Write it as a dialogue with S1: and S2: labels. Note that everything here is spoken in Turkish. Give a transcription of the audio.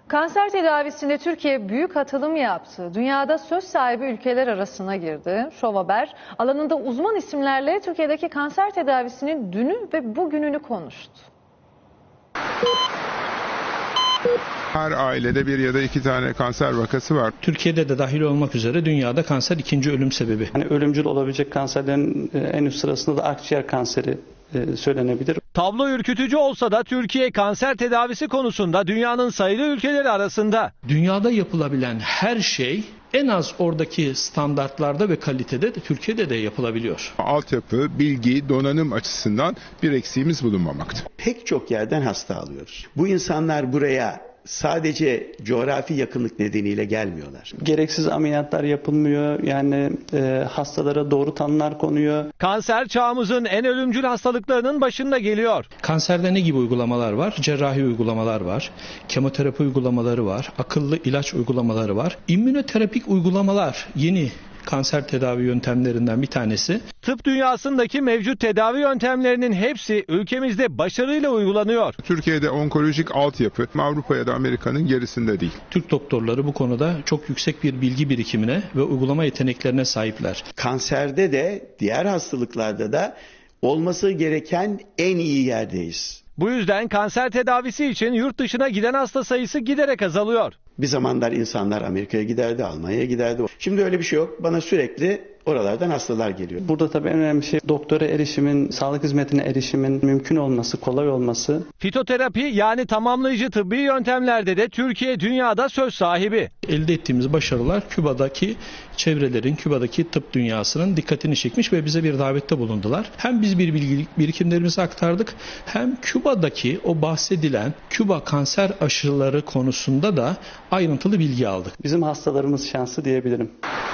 S1: Kanser tedavisinde Türkiye büyük atılım yaptı. Dünyada söz sahibi ülkeler arasına girdi. Şov Haber, alanında uzman isimlerle Türkiye'deki kanser tedavisinin dünü ve bugününü konuştu.
S2: Her ailede bir ya da iki tane kanser vakası var.
S3: Türkiye'de de dahil olmak üzere dünyada kanser ikinci ölüm sebebi.
S4: Hani ölümcül olabilecek kanserlerin en üst sırasında da akciğer kanseri söylenebilir.
S5: Tablo ürkütücü olsa da Türkiye kanser tedavisi konusunda dünyanın sayılı ülkeleri arasında.
S3: Dünyada yapılabilen her şey en az oradaki standartlarda ve kalitede de Türkiye'de de yapılabiliyor.
S2: Altyapı, bilgi, donanım açısından bir eksiğimiz bulunmamakta.
S6: Pek çok yerden hasta alıyoruz. Bu insanlar buraya sadece coğrafi yakınlık nedeniyle gelmiyorlar.
S4: Gereksiz ameliyatlar yapılmıyor. Yani hastalara doğru tanılar konuyor.
S5: Kanser çağımızın en ölümcül hastalıklarının başında geliyor.
S3: Kanserde ne gibi uygulamalar var? Cerrahi uygulamalar var, kemoterapi uygulamaları var, akıllı ilaç uygulamaları var. İmmünoterapik uygulamalar yeni kanser tedavi yöntemlerinden bir tanesi.
S5: Tıp dünyasındaki mevcut tedavi yöntemlerinin hepsi ülkemizde başarıyla uygulanıyor.
S2: Türkiye'de onkolojik altyapı Avrupa ya da Amerika'nın gerisinde değil.
S3: Türk doktorları bu konuda çok yüksek bir bilgi birikimine ve uygulama yeteneklerine sahipler.
S6: Kanserde de diğer hastalıklarda da olması gereken en iyi yerdeyiz.
S5: Bu yüzden kanser tedavisi için yurt dışına giden hasta sayısı giderek azalıyor.
S6: Bir zamanlar insanlar Amerika'ya giderdi, Almanya'ya giderdi. Şimdi öyle bir şey yok. Bana sürekli oralardan hastalar geliyor.
S4: Burada tabii en önemli şey doktora erişimin, sağlık hizmetine erişimin mümkün olması, kolay olması.
S5: Fitoterapi yani tamamlayıcı tıbbi yöntemlerde de Türkiye dünyada söz sahibi.
S3: Elde ettiğimiz başarılar Küba'daki çevrelerin, Küba'daki tıp dünyasının dikkatini çekmiş ve bize bir davette bulundular. Hem biz bir birikimlerimizi aktardık, hem Küba'daki o bahsedilen Küba kanser aşıları konusunda da ayrıntılı bilgi aldık.
S4: Bizim hastalarımız şanslı diyebilirim.